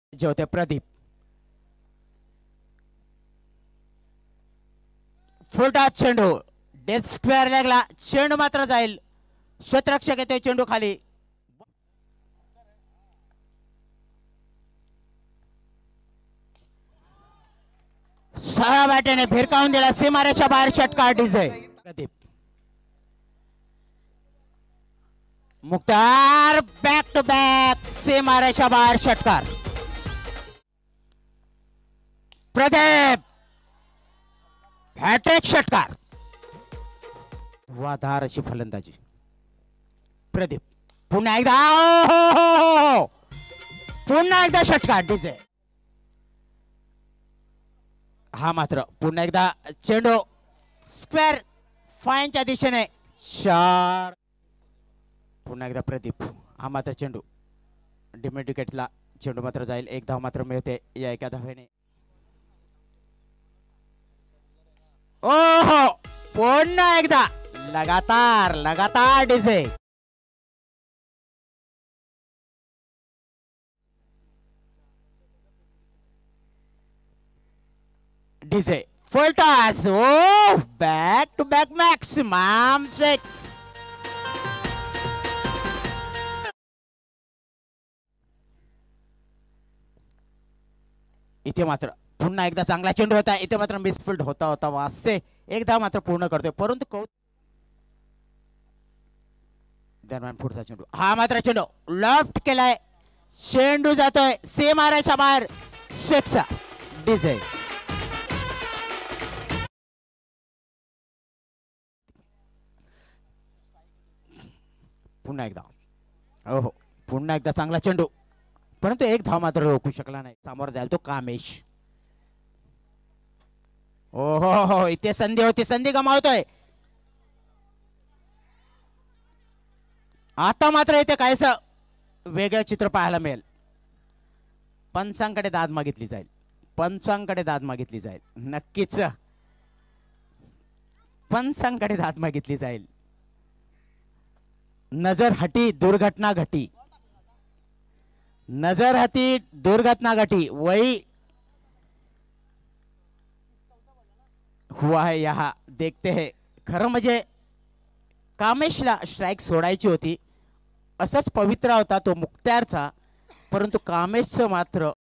जे होते प्रदीप. फुलटा चेंडू डेथ स्क्वेअर लागला. चेंडू मात्र जाईल. क्षेत्ररक्षक येतोय चेंडू खाली. सहा बॅटेने भिरकावून दिला. सीमारेषा बाहेर षटकार DJ. Pradeep Mukhtar back to back सीमारेषा बाहेर षटकार. प्रदीप हॅट्रिक षटकार. वाधार अशी फलंदाजी. प्रदीप पुन्हा एकदा पुन्हा एकदा षटकार डीजे. हा मात्र पुन्हा एकदा चेंडू स्क्वेअर फाईनच्या दिशेने चार. पुन्हा एकदा प्रदीप. हा मात्र चेंडू डिमेट विकेटला चेंडू मात्र जाईल. एक धाव मात्र मिळते या एका धावेने. ओहो पुन्हा एकदा लगातार लगातार डीजे. DJ full toss. ओ बॅक टू बॅक मॅक्सिमम 6. इथे मात्र पुन्हा एकदा चांगला चेंडू होता. इथे मात्र मिसफिल्ड होता होता वाजते. एक धाव मात्र पूर्ण करतोय परंतु दरम्यान पुढचा चेंडू. हा मात्र चेंडू लेफ्ट केलाय. चेंडू जातोय सीमारेषा बाहेर 6 डीजे. पुन्हा एकदा हो पुन्हा एकदा चांगला चेंडू परंतु एक धाव मात्र रोखू शकला नाही. समोर जाईल तो कामेश. हो इथे संधी होती. संधी गमावतोय. आता मात्र इथे कायस वेगळं चित्र पाहायला मिळेल. पंचांकडे दाद मागितली जाईल. पंचांकडे दाद मागितली जाईल. नक्कीच पंचांकडे दाद मागितली जाईल. नजर हटी दुर्घटना घटी. नजर हटी दुर्घटना घटी. वही हुआ है यहाँ देखते हैं. खरं म्हणजे कामेशला स्ट्राइक सोडायची होती. असंच पवित्रा होता तो मुक्त्यारचा परंतु कामेशचं मात्र